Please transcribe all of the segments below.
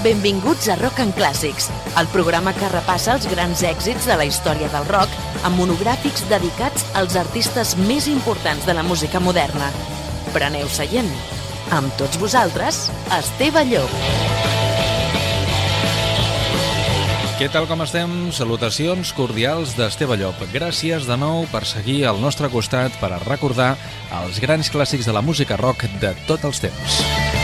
Benvinguts a Rock and Clàssics, el programa que repassa els grans èxits de la història del rock amb monogràfics dedicats als artistes més importants de la música moderna. Preneu seient. Amb tots vosaltres, Esteve Llop. Què tal com estem? Salutacions cordials d'Esteve Llop. Gràcies de nou per seguir al nostre costat per a recordar els grans clàssics de la música rock de tots els temps.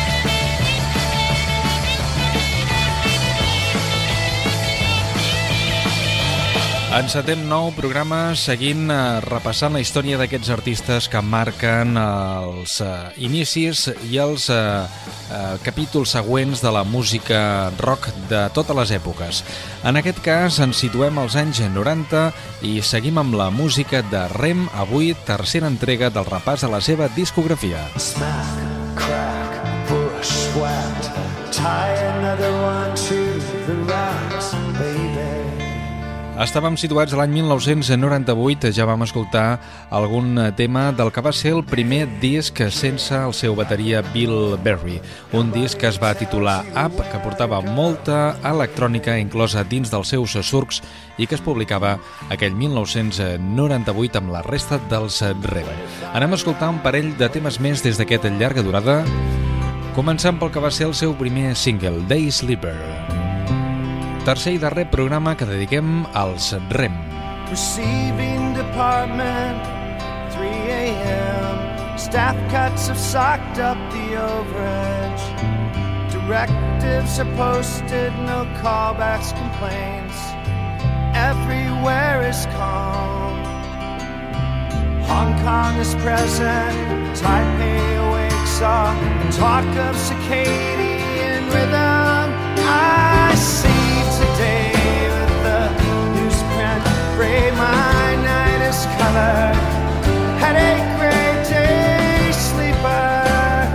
Encetem nou programa seguint repassant la història d'aquests artistes que marquen els inicis i els capítols següents de la música rock de totes les èpoques. En aquest cas ens situem als anys 90 i seguim amb la música de Rem, avui tercera entrega del repàs de la seva discografia. Smack, crack, push, whack, tie another one to the racks, baby. Estàvem situats a l'any 1998, ja vam escoltar algun tema del que va ser el primer disc sense el seu bateria Bill Berry, un disc que es va titular Up, que portava molta electrònica inclosa dins dels seus surcs i que es publicava aquell 1998 amb la resta dels Rem. Anem a escoltar un parell de temes més des d'aquesta llarga durada, començant pel que va ser el seu primer single, Day Sleeper. Tercer i darrer programa que dediquem als Rem. Receiving department, 3 a.m. Staff cuts have socked up the overage. Directives are posted, no callbacks, complaints. Everywhere is calm. Hong Kong is present, Taipei awakes up. Talk of circadian rhythm, I see today with the newsprint, gray, my night is colored, headache, gray, day sleeper,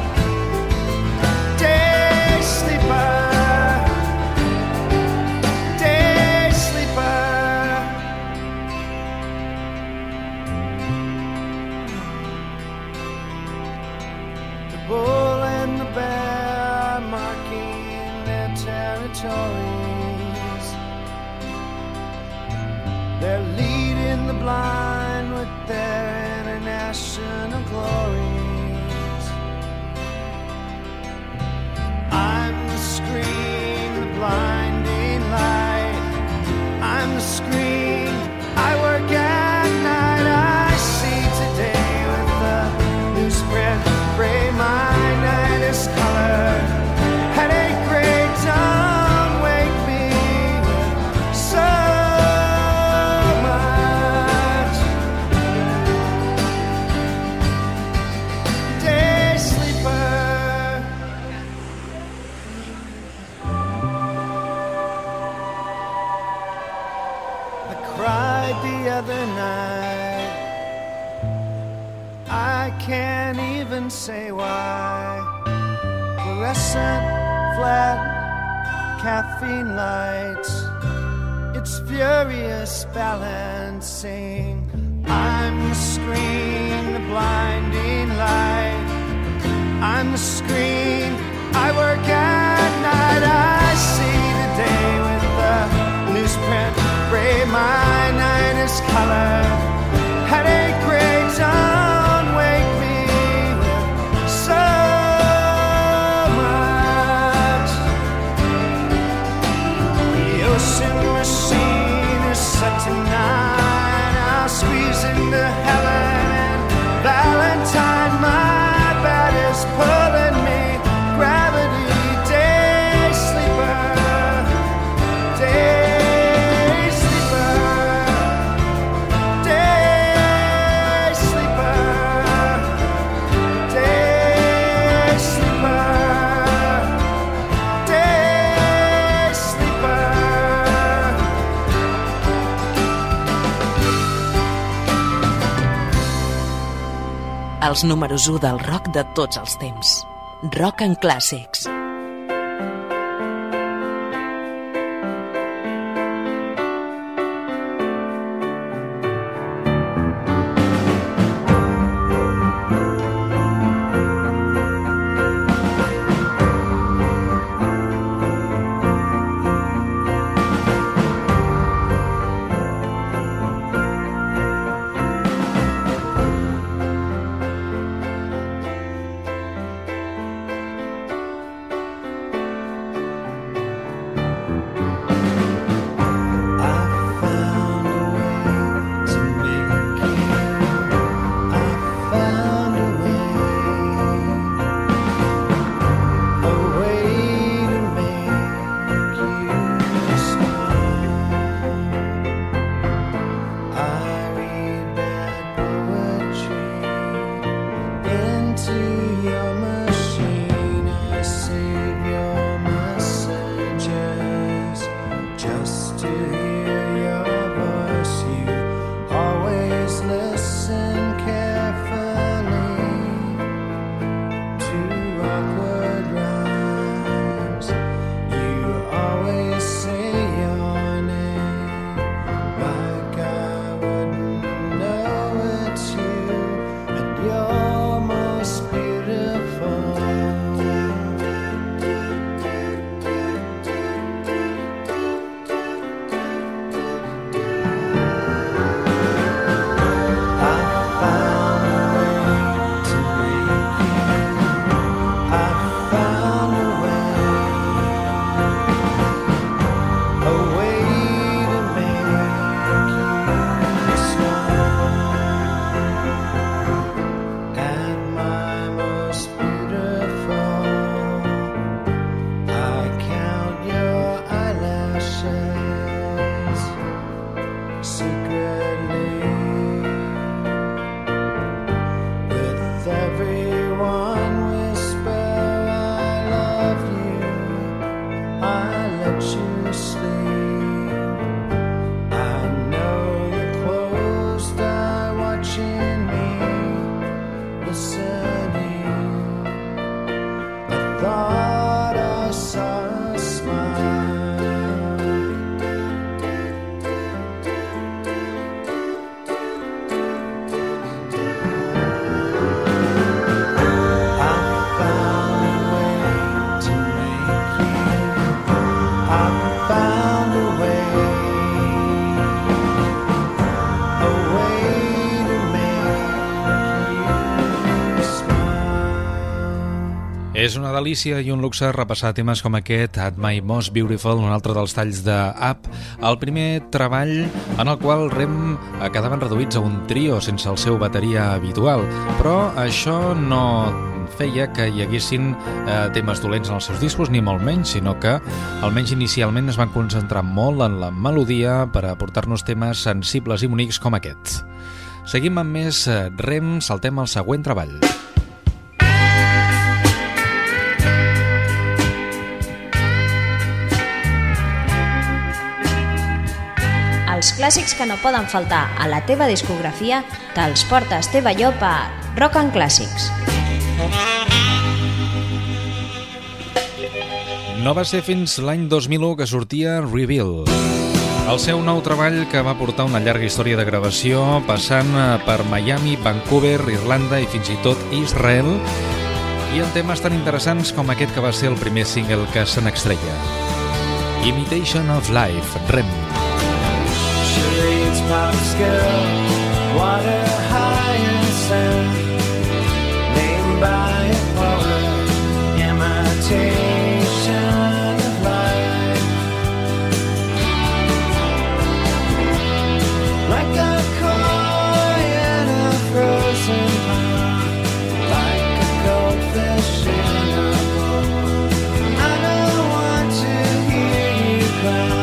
day sleeper, day sleeper. The bull and the bear are marking their territory. They're leading the blind with their international glories. I'm the screen, the blinding light. I'm the screen, I work at night. I see today with the newsprint, gray, my night is colored. Headache, gray, don't wake me so. The night, I can't even say why. Fluorescent, flat, caffeine lights, it's furious balancing. I'm the screen, the blinding light. I'm the screen, I work at night. I see today with the newsprint, gray, my night is colored. Headache, gray, don't wake me with so much. The ocean machine is set tonight. I'll squeeze into Helen and Valentine. My bed is pulling me. Gravity, day sleeper, day. Els números 1 del rock de tots els temps. Rock and Clàssics. És una delícia i un luxe repassar temes com aquest, At My Most Beautiful, un altre dels talls de Up, el primer treball en el qual Rem quedaven reduïts a un trio sense el seu bateria habitual, però això no feia que hi haguessin temes dolents en els seus discos, ni molt menys, sinó que almenys inicialment es van concentrar molt en la melodia per aportar-nos temes sensibles i bonics com aquest. Seguim amb més Rem, saltem al següent treball. Els clàssics que no poden faltar a la teva discografia te'ls porta Esteve Llop a Rock and Classics. No va ser fins l'any 2001 que sortia Reveal, el seu nou treball que va portar una llarga història de gravació passant per Miami, Vancouver, Irlanda i fins i tot Israel, i en temes tan interessants com aquest que va ser el primer single que se n'extreia. Imitation of Life, Rem. Charades, pop skill, water hyacinth, named by a poet, imitation of life. Like a koi in a frozen pond, like a goldfish in a bowl. I don't want to hear you cry.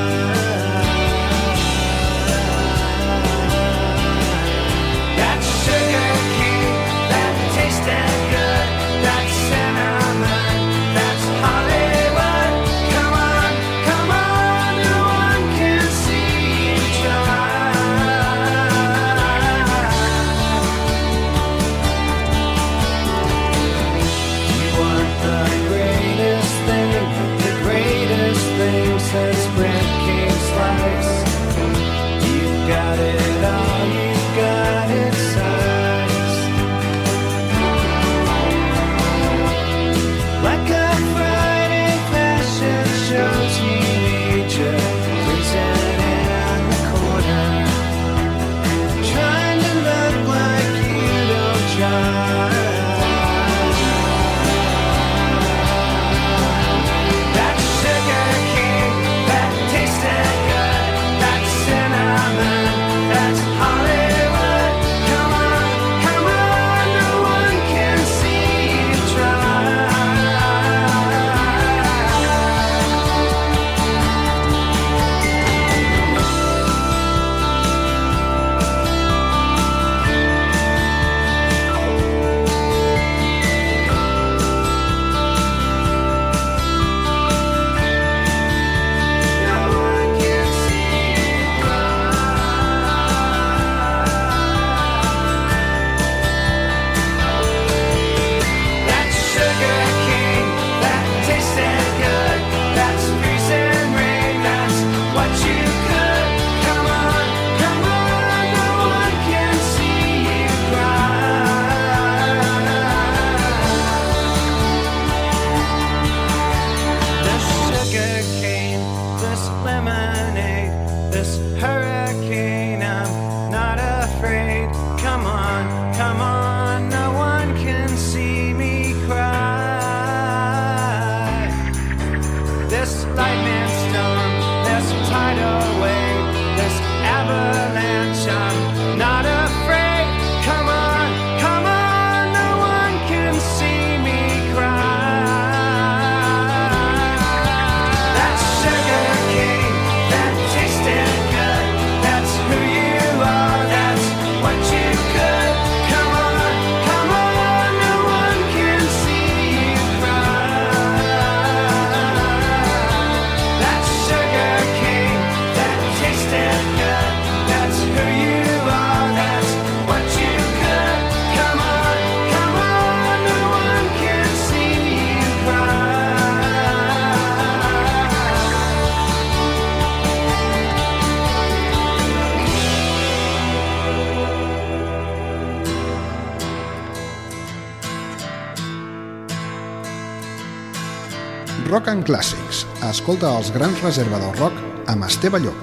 Rock and Classics. Escolta els grans reserva del rock amb Esteve Llop.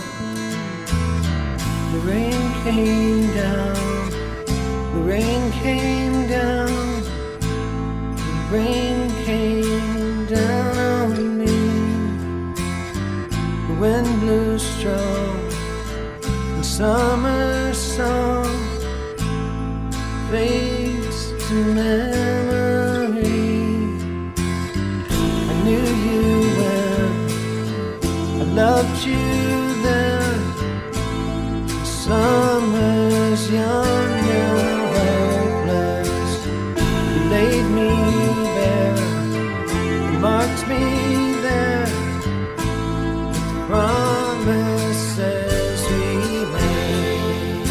The rain came down, the rain came down, the rain came summer song fades to memory. I knew you when I loved you then. Summer's young and hopeless. You laid me bare, you marked me there with promises we made.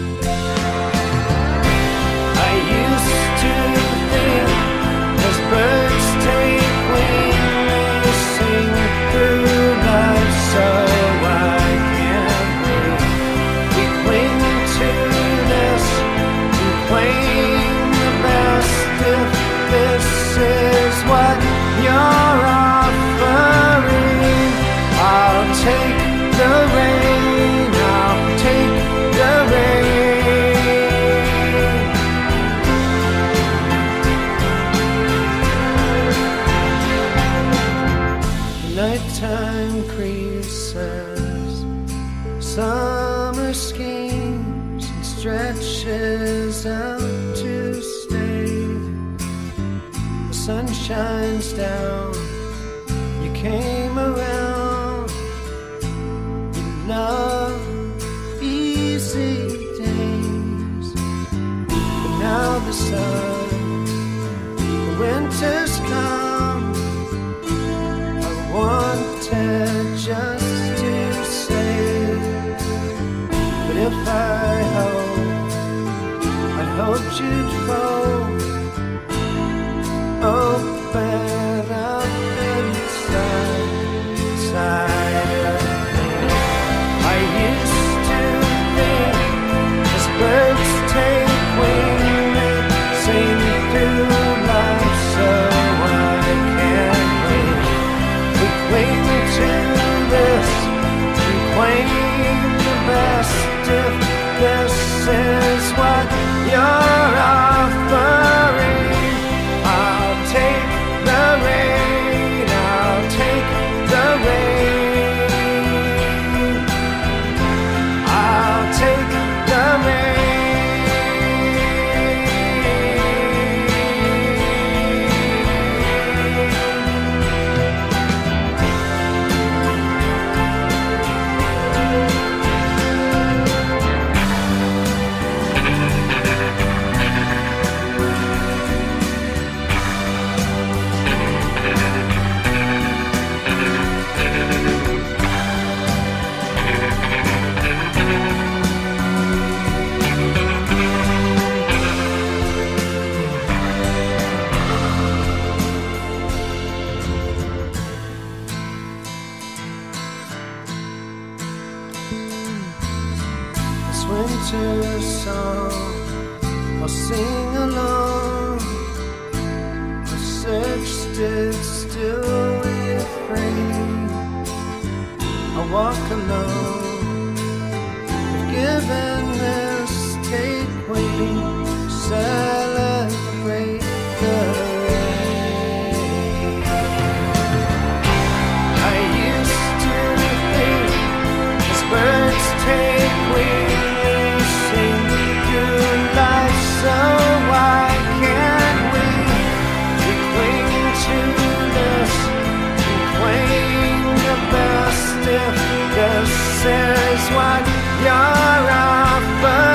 I used to think as birds take wing they sing through life, so I can't wait. We cling to this and claim the best. If this is what you're offering, I'll take the rain, I'll take the rain. Nighttime creases, summer schemes and stretches out to stay. The sun shines down, you came around, you love easy days. But now the sun, the winter's come. I wanted just to say, but if I hoped you'd fold, open up inside of me. I used to think as birds take wing and sing through life, so I can't wait. We cling to this and claim the best. If this is what you're offering, I'll take the rain, I'll take the rain, I'll take the rain. This winter song I'll sing along. I searched it still refrain. I walk alone. Forgiveness take wing. Celebrate the rain. I used to think as birds take wing, sing through life, so why can't we cling to this and claim the best? If this is what you're offering,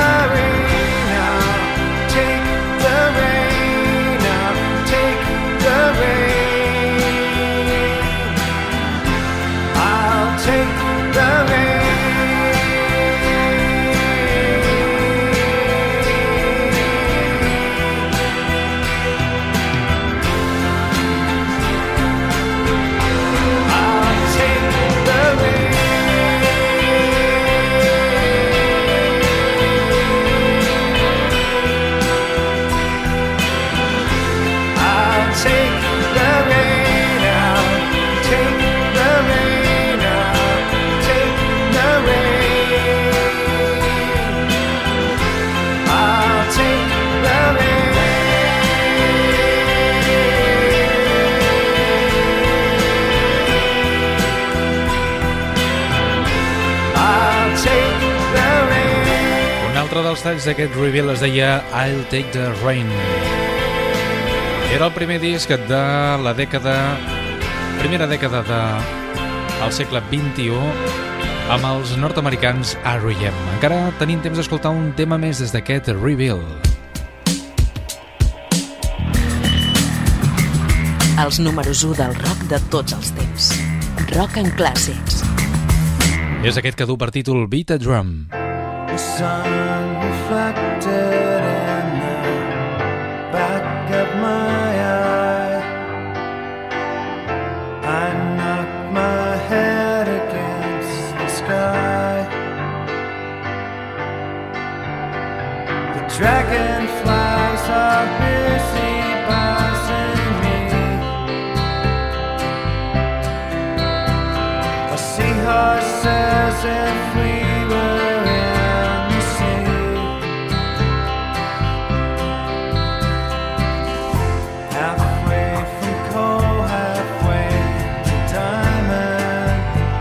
dels talls d'aquest reveal es deia I'll Take the Rain. Era el primer disc de la primera dècada del segle XXI amb els nord-americans R.E.M. Encara tenim temps d'escoltar un tema més des d'aquest reveal. Els números 1 del rock de tots els temps. Rock and Classics. És aquest que du per títol Beat a Drum. The sun reflected in the back of my eye. I knocked my head against the sky. The dragonflies are busy buzzing me. A seahorse says if we were in the sea, halfway from coal, halfway to diamond.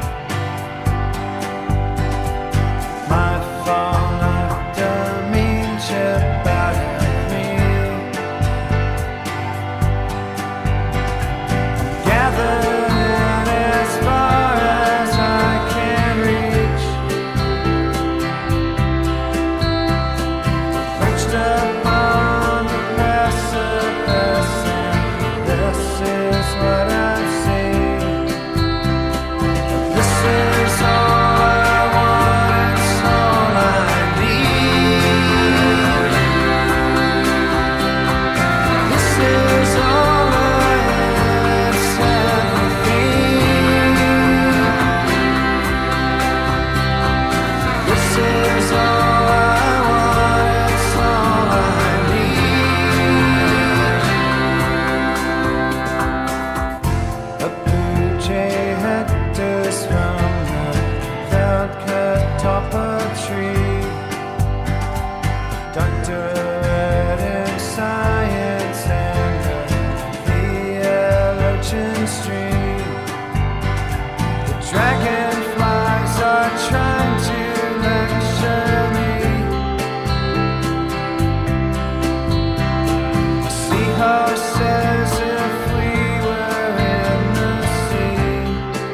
My fall knocked a mean chip out of me. Gathered as far as I can reach, perched upon the precipice, and this is what I've seen. This is all I want, it's all I need. This is all I am, it's everything. This is all I want, it's all I need. A blue jay headers from the cloud-cut top of tree. Doctorate in science and the theologian stream. The dragonflies are trying to lecture me. A seahorse says if we were in the sea.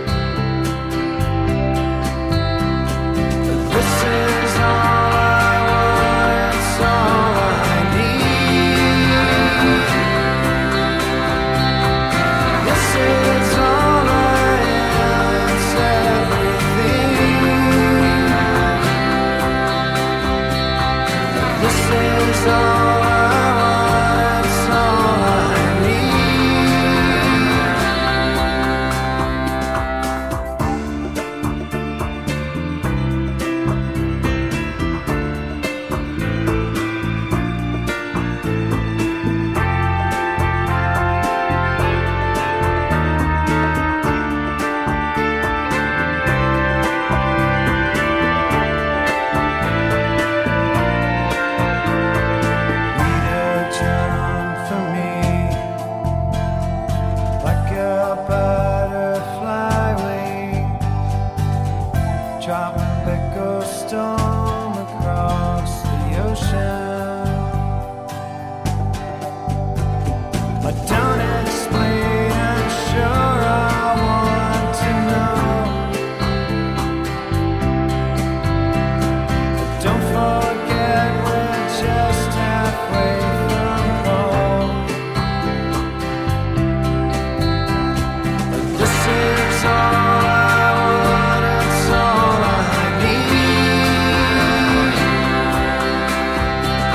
But this is all I want, it's all I need. This is all I am, it's everything. This is all I want, it's all I need. Beat a drum for me, like a butterfly wing. Tropical storm across the ocean. I don't explain, I'm sure I want to know. Don't forget we're just halfway from home. But this is all I want, it's all I need.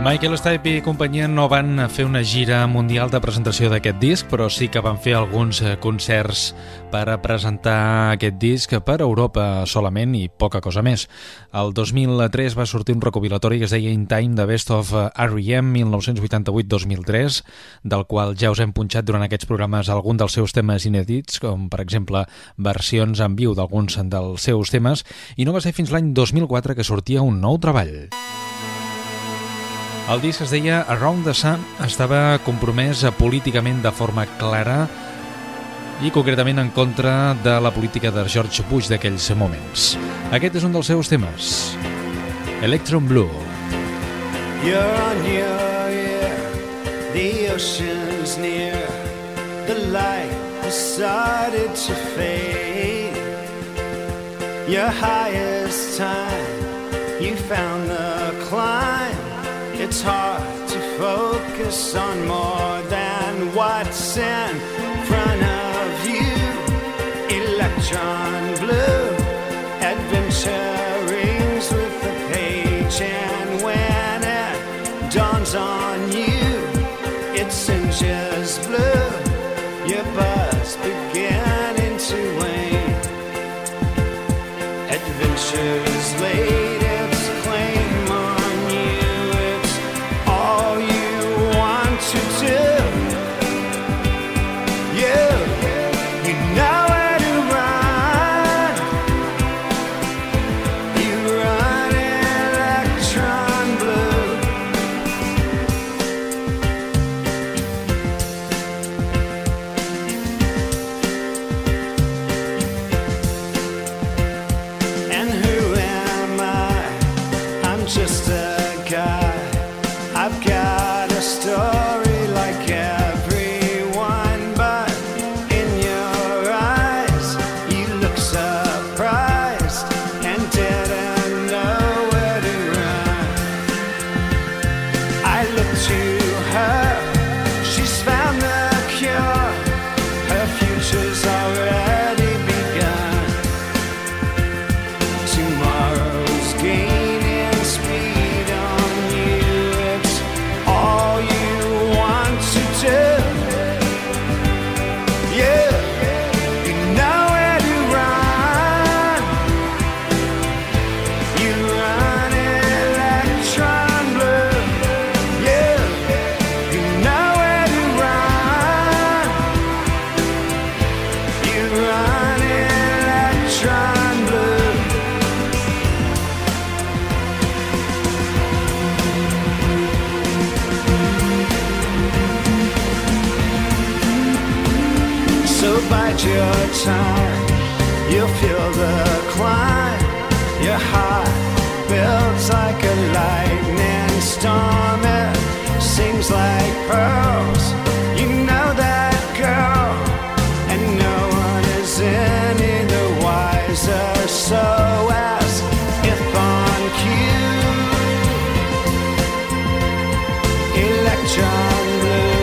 Michael Stipe i companyia no van fer una gira mundial de presentació d'aquest disc, però sí que van fer alguns concerts per a presentar aquest disc per Europa solament i poca cosa més. El 2003 va sortir un recopilatori que es deia In Time, The Best of R.E.M. 1988-2003, del qual ja us hem punxat durant aquests programes algun dels seus temes inèdits, com per exemple versions en viu d'alguns dels seus temes, i no va ser fins l'any 2004 que sortia un nou treball. El disc es deia Around the Sun, estava compromès políticament de forma clara i concretament en contra de la política de George Bush d'aquells moments. Aquest és un dels seus temes, Electron Blue. You're on your ear, the ocean's near, the light has started to fade. Your highest time, you found the climb. It's hard to focus on more than what's in front of you. Electron blue, adventure rings with the page, and when it dawns on you, it singes blue. Your buzz beginning to wane. Adventure's laid its claim on you. All you want to do, you know where to run. You run electron blue. And who am I? I'm just a guy. I've got a story like everyone, but in your eyes you look surprised and didn't know where to run. I look to her, she's found the cure, her future's already begun. Tomorrow's gaining speed on you. All you want to do, you know where to run. You run electron blue. You know where to run. You run electron blue. So bide your time, you'll feel the climb. Your heart builds like a lightning storm. It sings like pearls, you know that girl. And no one is any the wiser, so as if on cue, electron blue.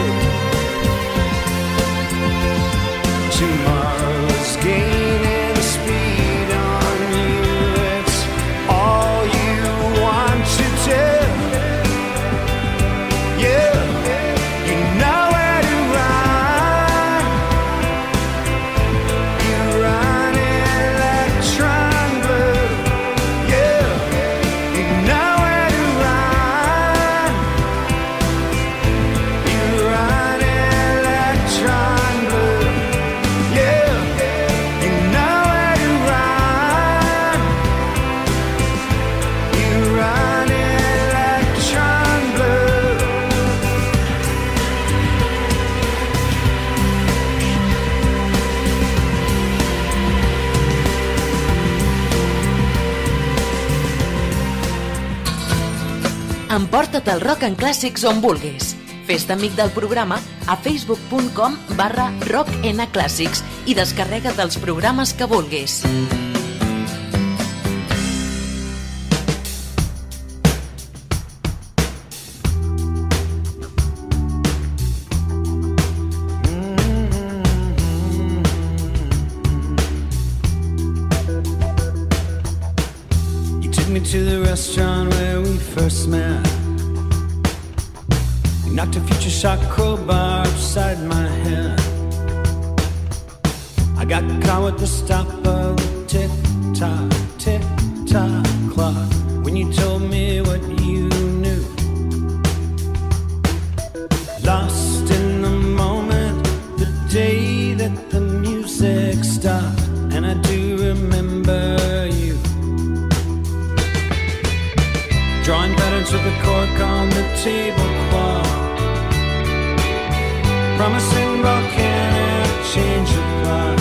Tomorrow's gaining speed on you. It's all you want to do. You know where to run. You run electron blue. You know where to run. You run electron blue. You know where to run. You run electron blue. Emporta't el rock en clàssics on vulguis. Fes-te amic del programa a facebook.com/rocknclàssics i descarrega't els programes que vulguis. You took me to the restaurant where we first met. knocked a future shock crowbar beside my head. I got caught with the stop of the tick-tock clock when you told me what you knew. Lost in the moment, the day that the music stopped, and I do remember you. Drawing patterns with a cork on the tablecloth, promising volcanic change of plot.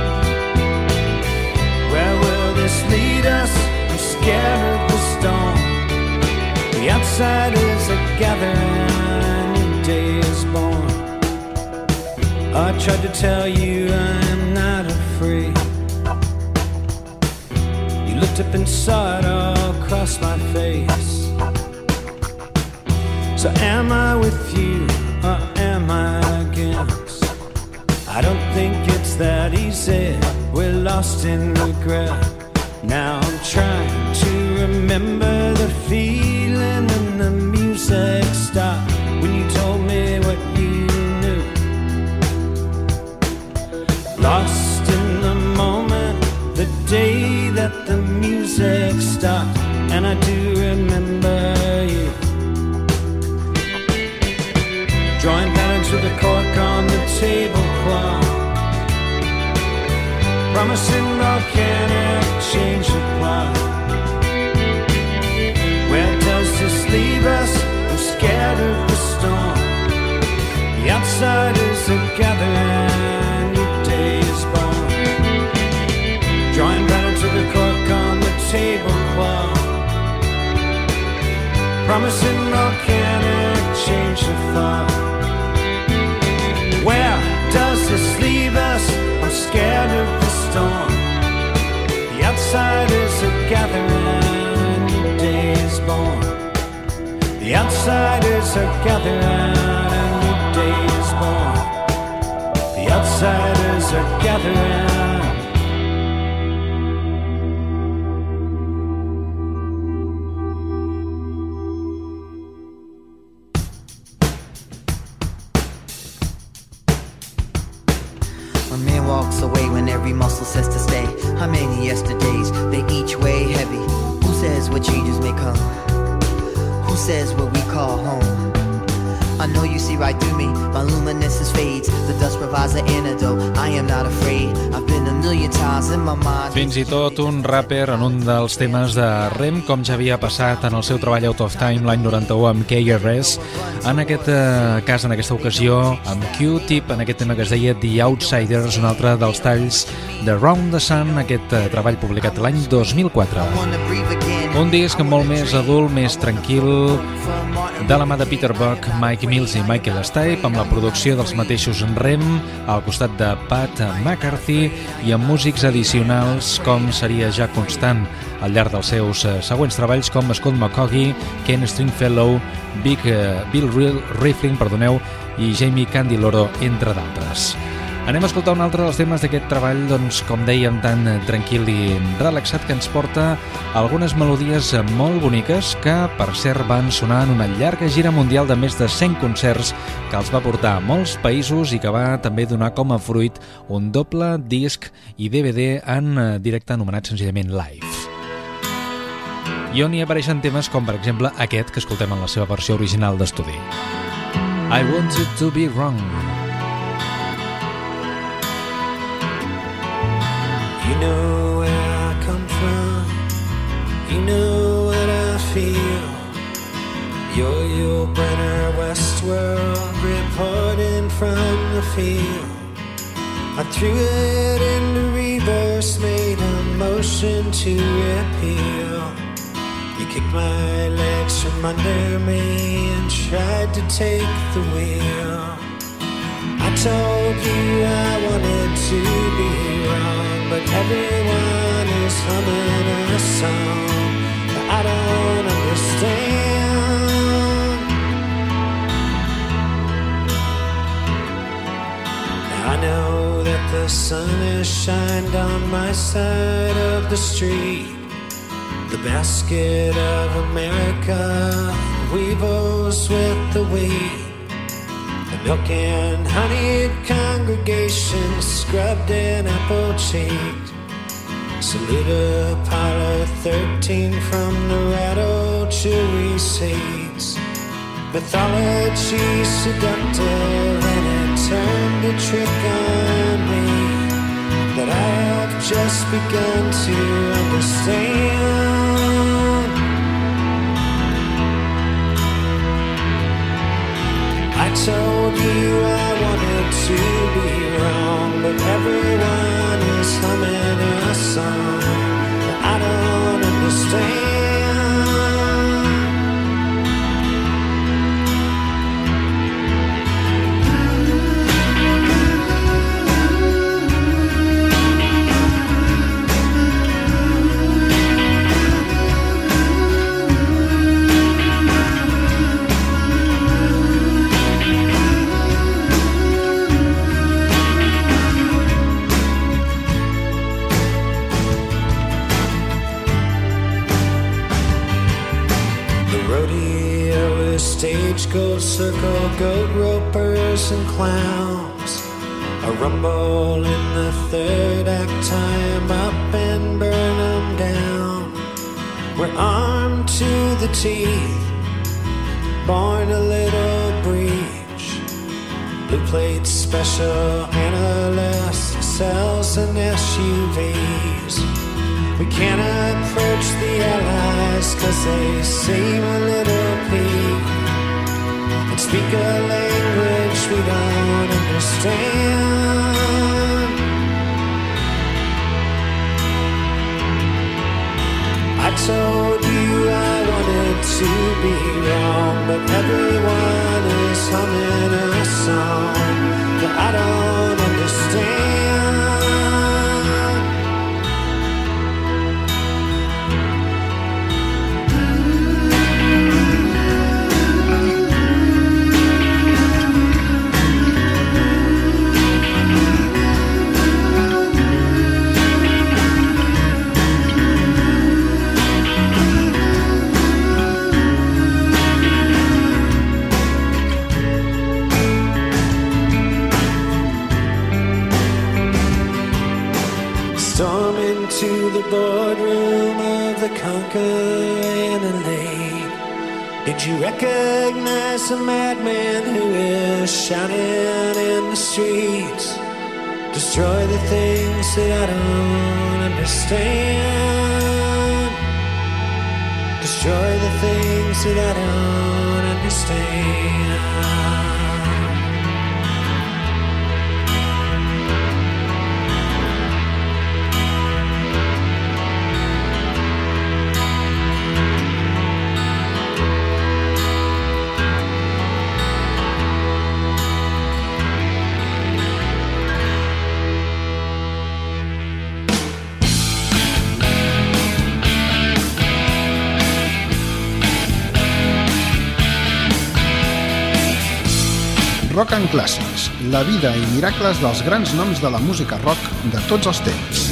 Where will this lead us? I'm scared of the storm. The outsiders are gathering, a new day is born. I tried to tell you I'm not afraid. You looked up and saw it all across my face. So am I with you or am I against? I don't think it's that easy. We're lost in regret. Now I'm trying to remember the feeling when the music stopped, when you told me what you knew. Lost in the moment, the day that the music stopped, and I do remember you. Drawing patterns with a cork on the tablecloth, promising volcanic change of plot. Where does this leave us? I'm scared of the storm. The outsiders are gathering, new day is born. Drawing patterns with a cork on the tablecloth, promising volcanic change of thought. Where does this leave us? I'm scared of the storm. The outsiders are gathering, a new day is born. The outsiders are gathering, a new day is born. The outsiders are gathering. When man walks away, when every muscle says to stay, how many yesterdays, they each weigh heavy. Who says what changes may come? Who says what we call home? I know you see right through me, my luminescence fades. The dust provides the antidote, I am not afraid. I've been a million times in my mind. Fins i tot un rapper en un dels temes de Rem, com ja havia passat en el seu treball Out of Time l'any 91 amb KRS, en aquest cas, en aquesta ocasió, amb Q-Tip, en aquest tema que es deia The Outsiders, un altre dels talls de Round the Sun, aquest treball publicat l'any 2004. Un disc molt més adult, més tranquil, de la mà de Peter Buck, Mike Mills i Michael Stipe, amb la producció dels mateixos Rem, al costat de Pat McCarthy, i amb músics addicionals com seria ja constant al llarg dels seus següents treballs, com Scott McCaughey, Ken Stringfellow, Bill Riefling, i Jamie Candiloro, entre d'altres. Anem a escoltar un altre dels temes d'aquest treball, doncs, com dèiem, tan tranquil i relaxat, que ens porta algunes melodies molt boniques que, per cert, van sonar en una llarga gira mundial de més de 100 concerts que els va portar a molts països i que va també donar com a fruit un doble disc i DVD en directe anomenat senzillament Live. I on hi apareixen temes com, per exemple, aquest que escoltem en la seva versió original d'estudi. I Want It To Be Wrong. You know where I come from, you know what I feel. You're your Brenner Westworld reporting from the field. I threw it into reverse, made a motion to repeal. You kicked my legs from under me and tried to take the wheel. I told you I wanted to be wrong, but everyone is humming a song that I don't understand. Now I know that the sun has shined on my side of the street. The basket of America weevils with the wheat. Milk and honeyed congregations, scrubbed and apple-cheeked. Salute Apollo 13 from Dorado jewelry seats. Mythology seductive, and it turned a trick on me that I have just begun to understand. I told you I wanted to be wrong, but everyone is humming a song that I don't understand. Stagecoach circle, goat ropers and clowns. A rumble in the third act, tie 'em up and burn 'em down. We're armed to the teeth, born a little breach. Blue plate special analyst sells and SUVs. We can't approach the allies 'cause they seem a little peeved and speak a language we don't understand. I told you I wanted to be wrong, but everyone is humming a song that I don't understand. Storm into the boardroom of the Conqueror and Elaine. Did you recognize the madman who is shouting in the streets? Destroy the things that I don't understand. Destroy the things that I don't understand. Rock and Classics, la vida i miracles dels grans noms de la música rock de tots els temps.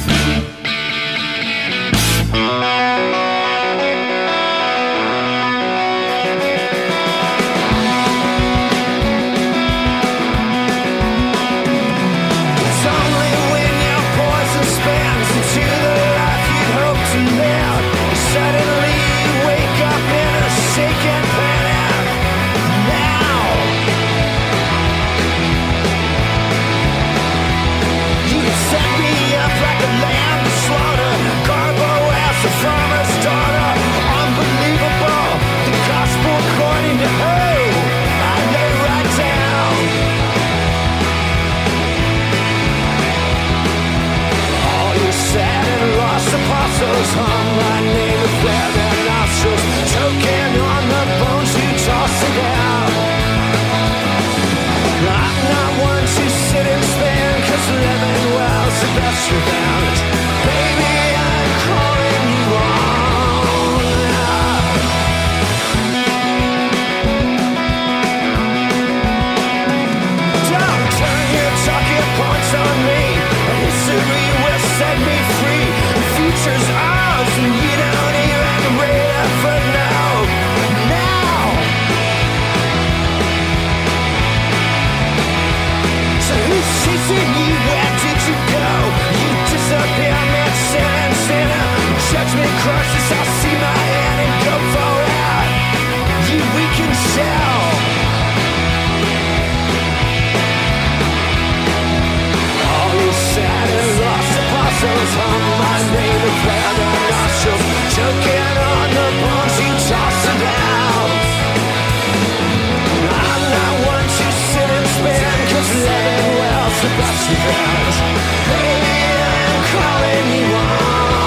Set me up like a lamb to slaughter. Carbo as the farmer's daughter. Sebastian Bach. Baby, I'm calling you on.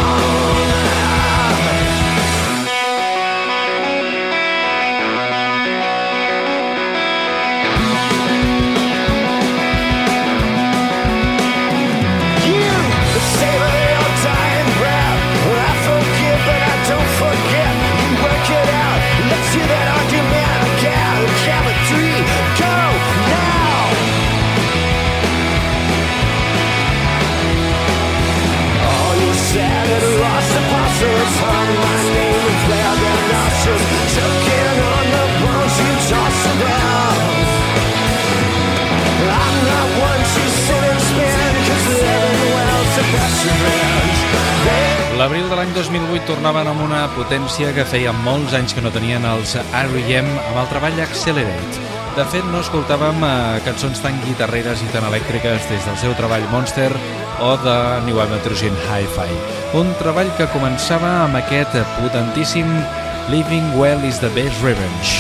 L'abril de l'any 2008 tornaven amb una potència que feia molts anys que no tenien els R.E.M. amb el treball Accelerate. De fet, no escoltàvem cançons tan guitarreres i tan elèctriques des del seu treball Monster o de New Amateur Hi-Fi. Un treball que començava amb aquest potentíssim Living Well is the Best Revenge.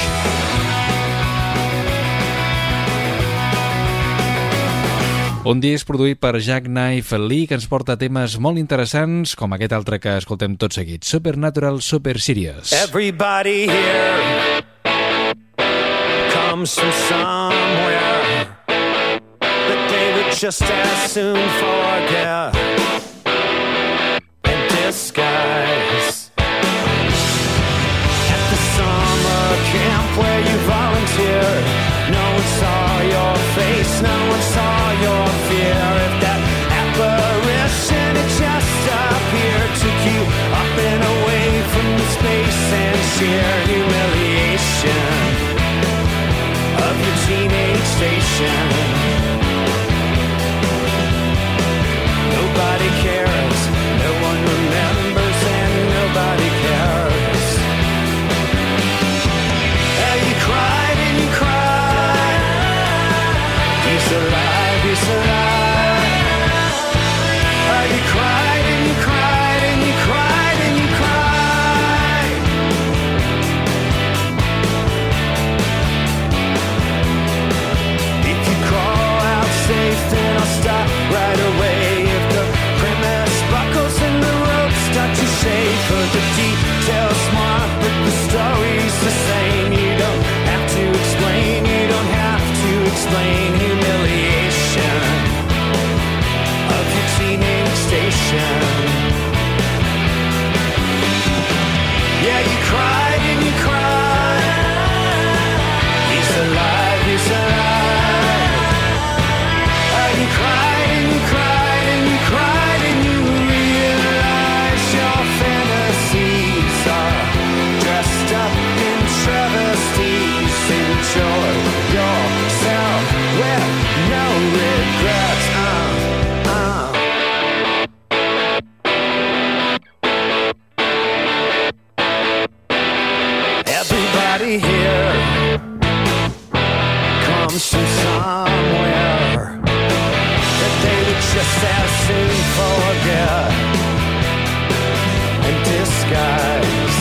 Un disc produït per Jackknife Lee que ens porta temes molt interessants com aquest altre que escoltem tot seguit, Supernatural Super Serious. Everybody here comes from somewhere that they would just as soon forget and disguise. At the summer camp where you volunteered, no one saw your face, no one saw your fear. If that apparition had just appeared, took you up and away from the space and sheer humiliation of your teenage station. Nobody cares, no one remembers, and nobody cares. And you cried and you cried. He's alive, he's alive. You cried and you cried and you cried and you cried. If you crawl out safe, then I'll stop right away. If the premise buckles and the ropes start to shake, for the details smart, but the story's the same. You don't have to explain, you don't have to explain humiliation of your teenage station. Yeah, you cried and you cried. He's alive, he's alive. You cried and you cried and you cried and you realize your fantasies are dressed up in travesties. Enjoy yourself with no regrets. Everybody here comes from somewhere that they would just as soon forget and disguise.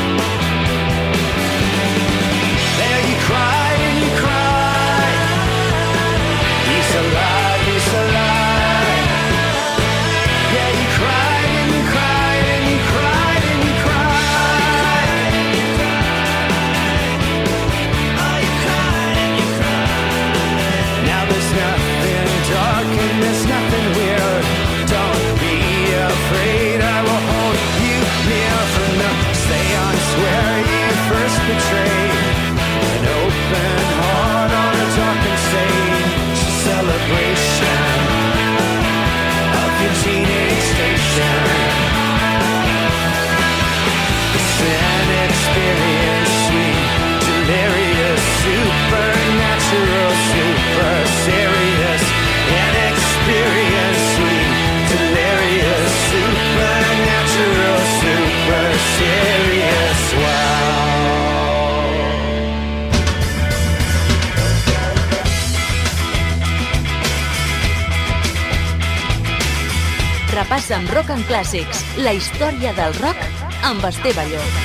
There you cried and you cried. He's alive, he's alive. Yeah, you cried and you cried and you cried and you cried. Oh, you cried and you cried. Now there's nothing dark and there's nothing weird. Don't be afraid, I will hold you near from the seance where you first betrayed. An open heart on a dark and sage celebration of your teenage station. It's an experience, sweet, delirious, supernatural, super serious. An experience, sweet, delirious, supernatural, super serious. Wow. Repassa amb Rock and Classics, la història del rock amb Esteve Llop.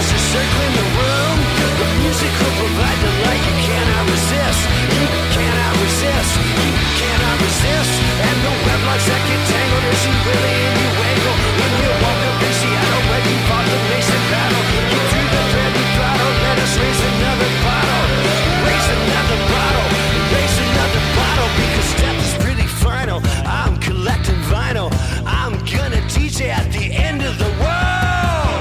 stars are circling the room. The music will provide the light you cannot resist. You cannot resist. You cannot resist. And the web locks that get tangled as you really in you angle. When you walk up in Seattle, where you fought the basic battle. You threw the thread and throttle. Let us raise another bottle. Raise another bottle. Raise another bottle. Because death is pretty final. I'm collecting vinyl. I'm gonna DJ at the end of the world.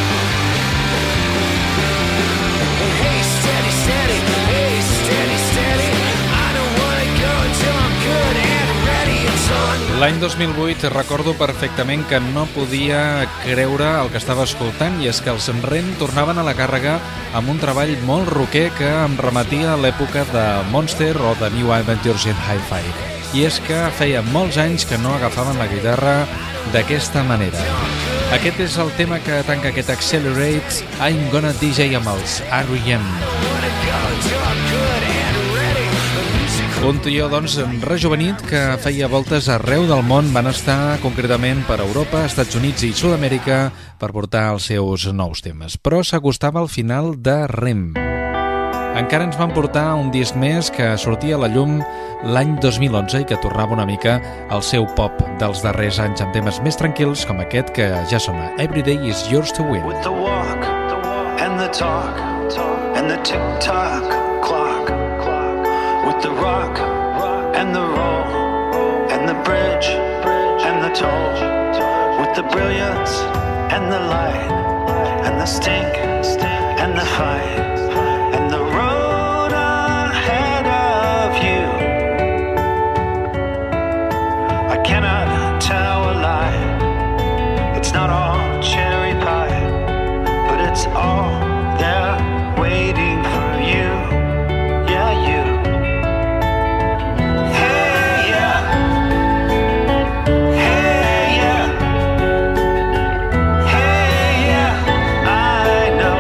Hey, steady, steady. Hey, steady, steady. I don't wanna go until I'm good and ready. It's on. L'any 2008 recordo perfectament que no podia creure el que estava escoltant, i és que els Ren tornaven a la càrrega amb un treball molt rocker que em remetia a l'època de Monster o de New Adventures in Hi-Fi. I és que feia molts anys que no agafaven la guitarra d'aquesta manera. Aquest és el tema que tanca aquest Accelerate, I'm Gonna DJ amb els R.E.M. Un trio, doncs, rejuvenit que feia voltes arreu del món. Van estar concretament per Europa, Estats Units i Sud-amèrica per portar els seus nous temes. Però s'acostava al final de REM. Encara ens van portar un disc més que sortia a la llum l'any 2011 i que tornava una mica al seu pop dels darrers anys amb temes més tranquils com aquest que ja sona Every Day is Yours to Win. With the walk and the talk and the tick-tock clock, with the rock and the roll and the bridge and the toll, with the brilliance and the light and the stink and the fight and the road ahead of you. I cannot tell a lie. It's not all cherry pie, but it's all there waiting for you. Yeah, you. Hey, yeah. Hey, yeah. Hey, yeah. I know.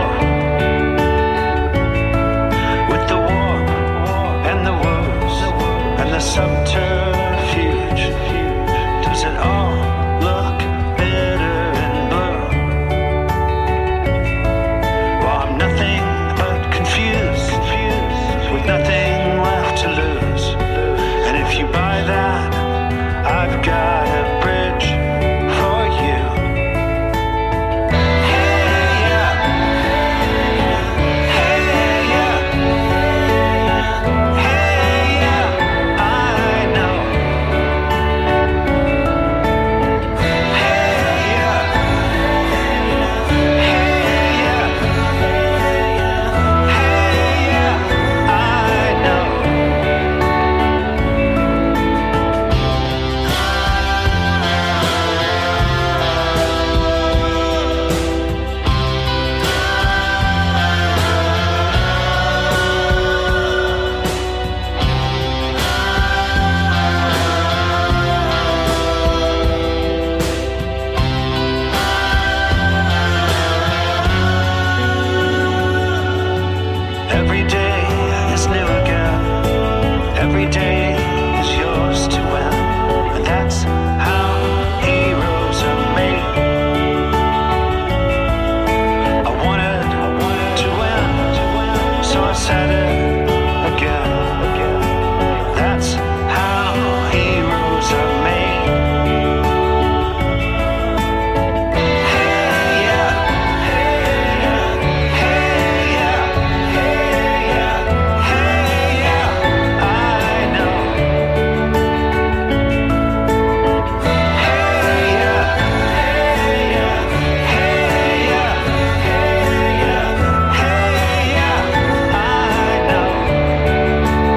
With the war and the woes and the subterfuge, does it all look bitter and blue? Well, I'm nothing but confused, with nothing left to lose. And if you buy that, I've got a bridge for you. Hey, yeah. Hey, yeah. Hey, yeah. I know. Hey, yeah. Hey, yeah. Hey, yeah. I know. Every day is new again. Every day is yours to win. And that's how heroes are made. I wanted to win, so I said it again. That's how heroes are made. Hey, yeah. Hey, yeah. Hey, yeah. Hey, yeah. Hey, yeah. I know. Hey, yeah. Hey, yeah. Hey, yeah. Hey, yeah. Hey, yeah. I know.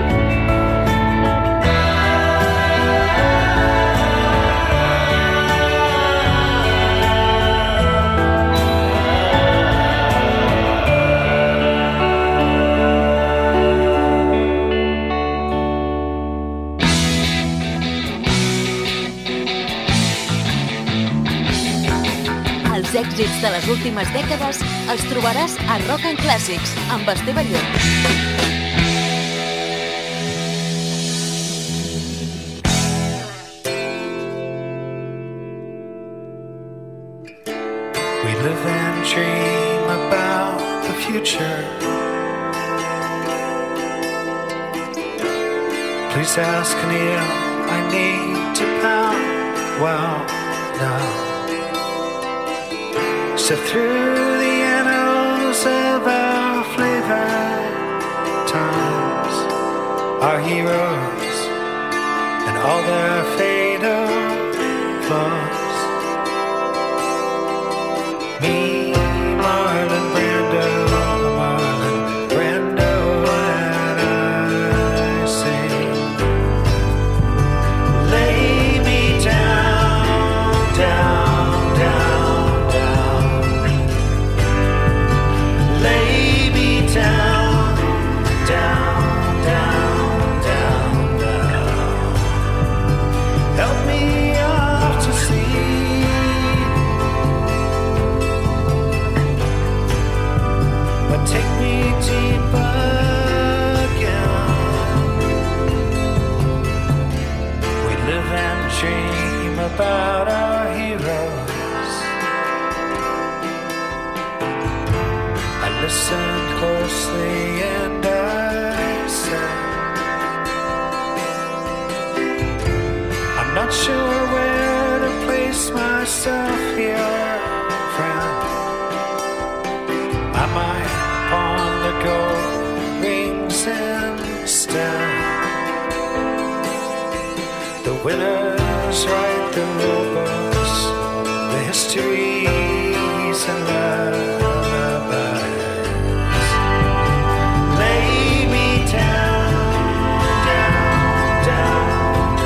Els èxits de les últimes dècades els trobaràs a Rock and Classics amb Esteve Llop. We live and dream about future. Please ask Neil, I need to pound. Well, now sift through the annals of our flavored times, our heroes and all their fatal flaws. Me, Marlon Brando, and I sing. Lay me down, down, down, down. Lay me down, down, down, down, down. Help me off to sleep, but take me deep again. We live and dream about our heroes. I listened closely and I said, I'm not sure where to place myself here, friend. I might pawn the gold rings instead. The winners write the rule books, the histories and lullabies. Lay me down, down, down,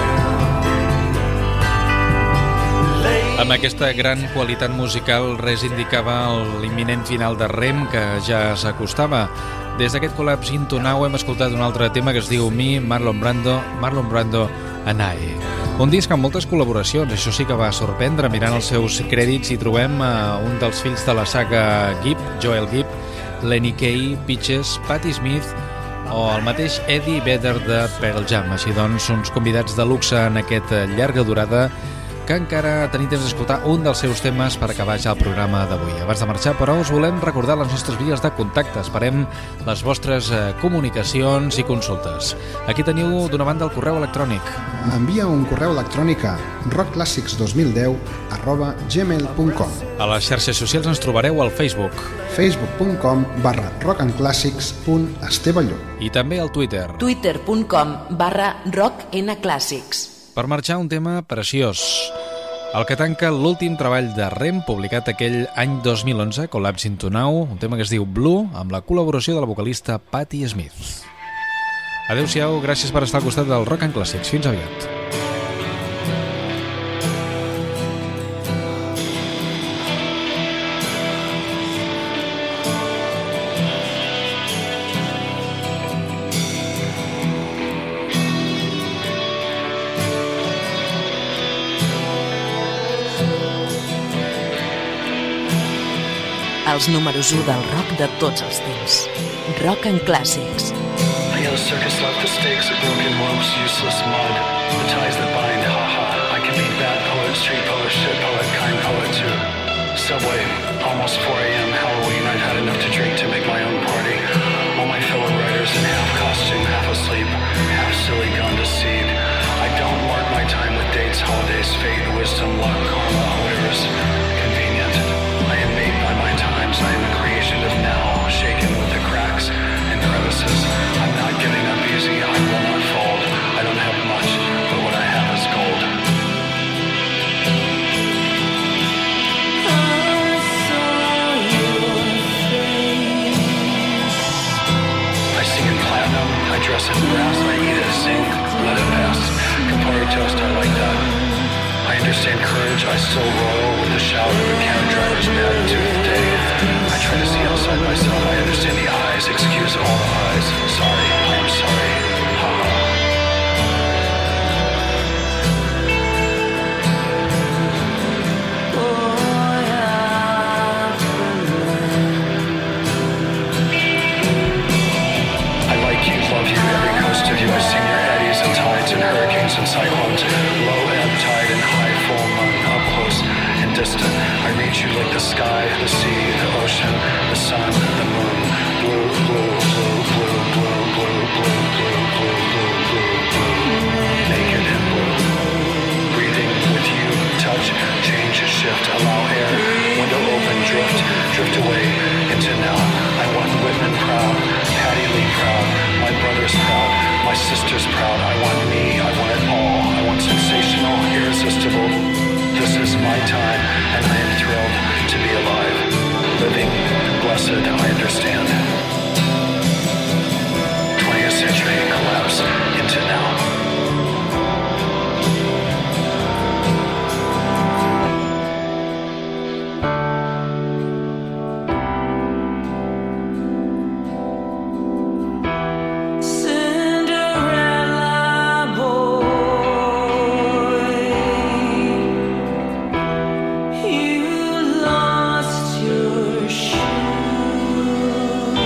down. Lay Amb aquesta gran qualitat musical, res indicava l'imminent final de Rem, que ja s'acostava. Des d'aquest Collapse into Now hem escoltat un altre tema que es diu Me, Marlon Brando and I. Un disc amb moltes col·laboracions, això sí que va sorprendre. Mirant els seus crèdits hi trobem un dels fills de la saga Gibb, Joel Gibb, Lenny Kaye, Peaches, Patti Smith o el mateix Eddie Vedder de Pearl Jam. Així doncs, uns convidats de luxe en aquest llarga durada que encara tenim temps d'escoltar un dels seus temes per acabar ja el programa d'avui. Abans de marxar, però, us volem recordar les nostres vies de contacte. Esperem les vostres comunicacions i consultes. Aquí teniu, d'una banda, el correu electrònic. Envia un correu electrònic a rockclassics2010@gmail.com. A les xarxes socials ens trobareu al Facebook facebook.com/rockandclassics.esteballó. i també al Twitter. twitter.com/rocknclassics. Per marxar, un tema preciós. El que tanca l'últim treball de Rem, publicat aquell any 2011, Collapse into Now, un tema que es diu Blue, amb la col·laboració de la vocalista Patti Smith. Adéu-siau, gràcies per estar al costat del Rock and Classics. Fins aviat. Els números 1 del rock de tots els temps. Rock and Classics. I yell circus left the stakes of broken ropes, useless mud, the ties that bind, haha. I can be bad poet, street poet, shit poet, kind poet too. Subway, almost 4 a.m. Halloween, I've had enough to drink to make my own party. All my fellow writers in half costume, half asleep, half silly, gone to seed. I don't mark my time with dates, holidays, fate, wisdom, luck, karma, whatever's convenient. I am made by my times, I am a creation of now, shaken with the cracks and crevices. I'm not giving up easy, I will not fold. I don't have much, but what I have is gold. I sing in platinum, I dress in brass, I eat it, sing, let it pass. Campari toast, I like that. I understand courage, I still roll with the shout of a cab driver's bad tooth day. I try to see outside myself, I understand the eyes, excuse all the eyes. Sorry, I'm sorry, haha. I like you, love you, every coast of you. I sing your eddies and tides and hurricanes and cyclones. Low ebb tide and high full moon, up close and distant. I read you like the sky, the sea, the ocean, the sun, the moon. proud. I want me, I want it all. I want sensational, irresistible. This is my time, and I am thrilled to be alive. Living, blessed, I understand. 20th century collapse into now. You lost your shoe.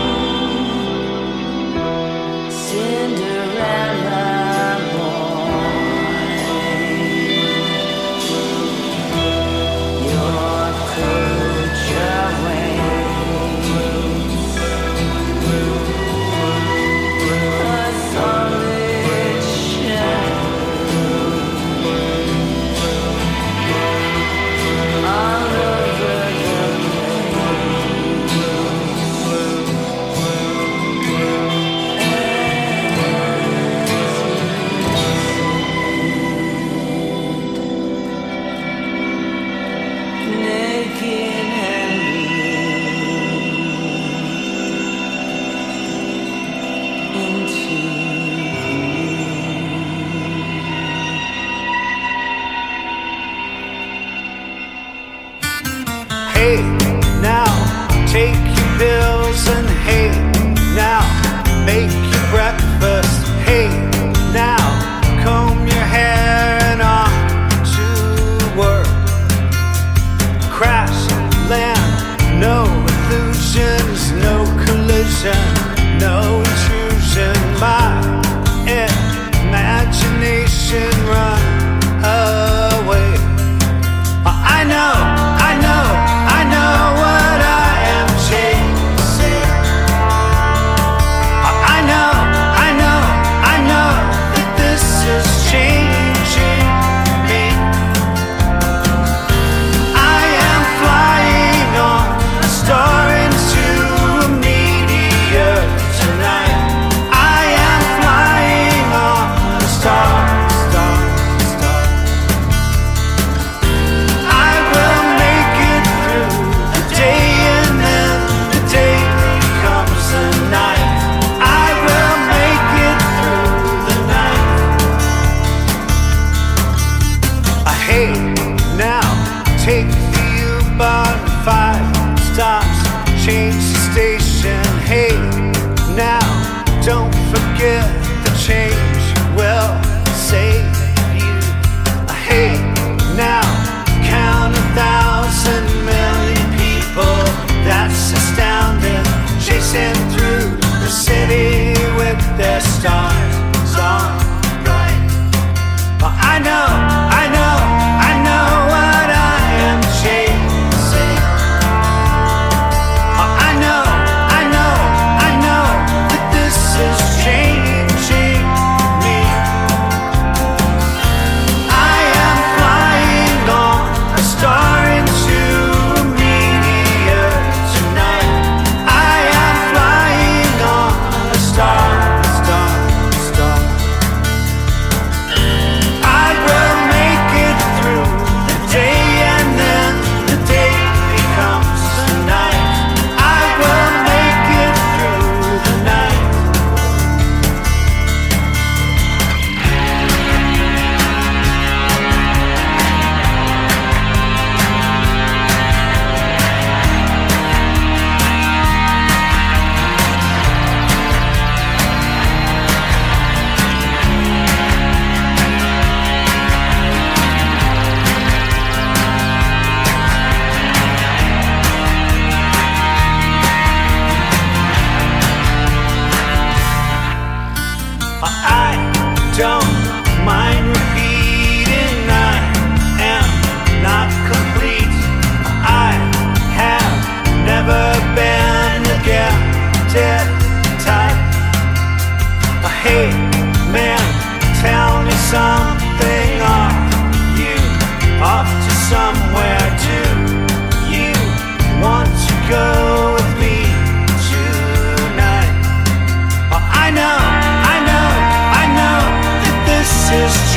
just